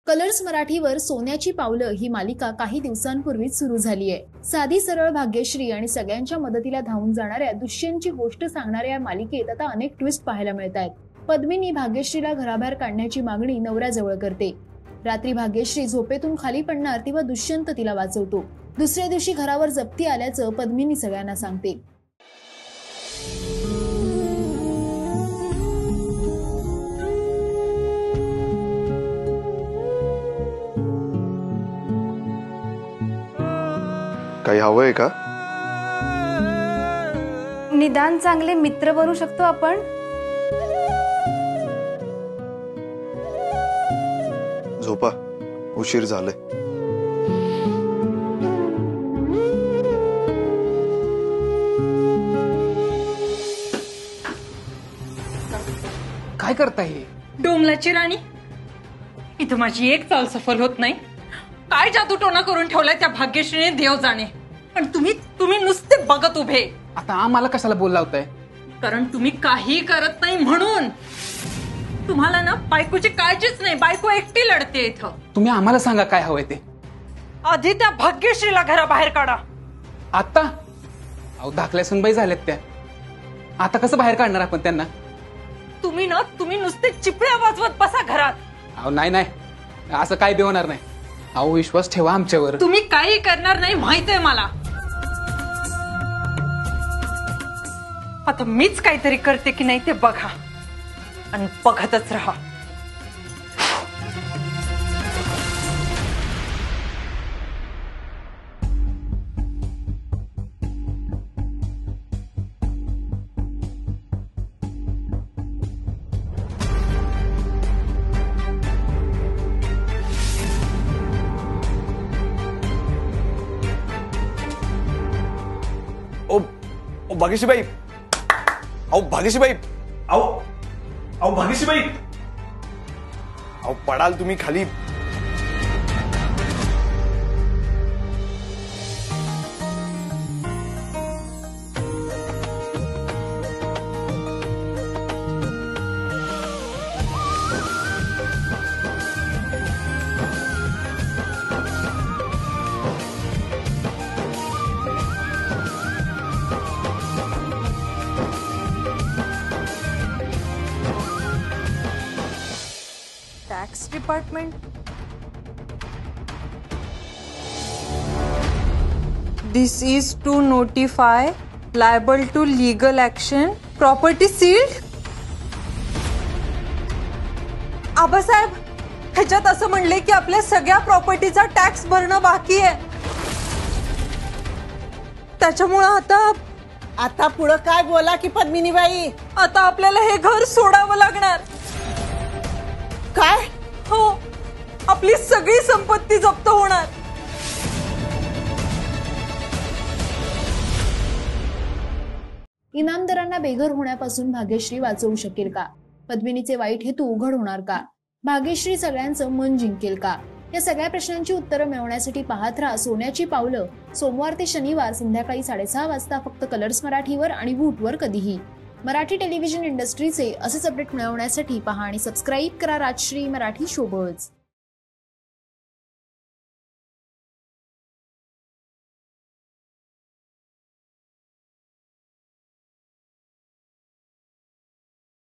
Colours मराठीवर सोन्याची पावलं ही मालिका काही दिवसांपूर्वीच सुरू झाली आहे। साधी सरळ भाग्यश्री आणि सगळ्यांच्या मदतीला धावून जाणाऱ्या दुष्यंतची गोष्ट सांगणाऱ्या या मालिकेत आता अनेक ट्विस्ट पाहायला मिळतात। पद्मिनी भाग्यश्रीला घराबाहेर काढण्याची मागणी नवऱ्याजवळ करते। रात्री भाग्यश्री झोपेतून खाली पडणार तेव्हा दुष्यंत तिला वाचवतो। दुसऱ्या दिवशी घरावर जप्ती आल्याचं पद्मिनी सगळ्यांना सांगते। काही हवंय का? निदान चांगले मित्र बनू शकतो आपण। झोपा, उशीर झाले। काय करताय? डोंगलाची राणी, इथं माझी एक चाल सफल होत नाही। काय जादूटोना करून ठेवलाय त्या भाग्यश्रीने देव जाणे। पण तुम्ही नुसते बघत उभे। आता आम्हाला कशाला बोलावताय? कारण तुम्ही काही करत नाही म्हणून। तुम्हाला ना बायकोची काळजीच नाही, बायको एकटी लढते इथं। तुम्ही आम्हाला सांगा काय हवंय ते। आधी त्या भाग्यश्रीला घराबाहेर काढा। आता अहो धाकल्या सुनबाई झाल्यात त्या, आता कसं बाहेर काढणार आपण त्यांना? तुम्ही नुसते चिपळ्या वाजवत बसा घरात। अहो नाही, असं काय बी होणार नाही। अहो विश्वास ठेवा आमच्यावर। तुम्ही काही करणार नाही माहित आहे मला। आता मीच काहीतरी करते की नाही ते बघा आणि बघतच राहा। भाग्यश्रीबाई, अहो भाग्यश्रीबाई, अहो भाग्यश्रीबाई, अहो पडाल तुम्ही खाली। Tax department. This is to notify liable to legal action, property sealed। Abasaheb, ह्याच्यात असं म्हणले की आपल्या सगळ्या प्रॉपर्टीचा टॅक्स भरणं बाकी आहे। त्याच्यामुळे आता पुढे काय बोला की पद्मिनीबाई? आता आपल्याला हे घर सोडावं लागणार। काय? हो, आपली सगळी संपत्ती जप्त होणार। इनामदारांना बेघर होण्यापासून भाग्यश्री वाचवू शकेल का? पद्मिनीचे वाईट हेतू उघड होणार का? भाग्यश्री सगळ्यांचं मन जिंकेल का? या सगळ्या प्रश्नांची उत्तरं मिळवण्यासाठी पाहत राहा सोन्याची पावलं। सोमवार ते शनिवार संध्याकाळी 6:30 वाजता फक्त कलर्स मराठीवर आणि वूटवर कधीही। मराठी टेलिव्हिजन इंडस्ट्रीचे असेच अपडेट मिळवण्यासाठी पहा आणि सबस्क्राईब करा राजश्री मराठी शोबज।